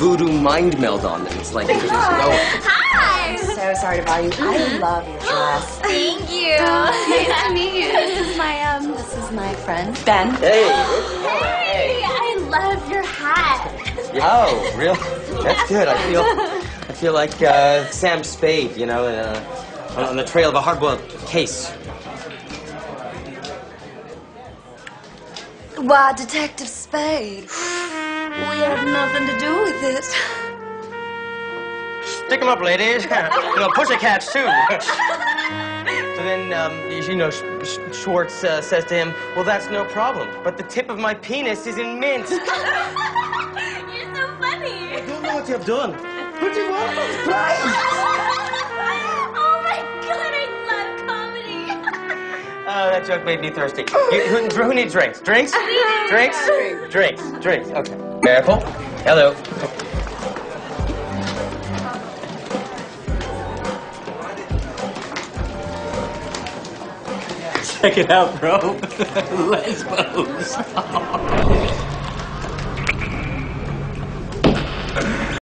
voodoo mind meld on them. It's like there's no... Hi! I'm so sorry to bother you. I love your dress. Thank you. Nice to meet you. This is my friend, Ben. Hey! Hey, I love your hat. Oh, really? That's good. I feel like Sam Spade, you know, on the trail of a hard-boiled case. Why, Detective Spade? We have nothing to do with it. Stick 'em up, ladies. You know, pussycats, too. So then, you know, Schwartz says to him, well, that's no problem, but the tip of my penis is in Minsk. You're so funny. I don't know what you've done. What do you want? Oh my God, I love comedy. Oh, that joke made me thirsty. Who needs drinks? Drinks? Drinks? Drinks. Drinks. Okay. Miracle. Hello. Check it out, bro. Lesbos.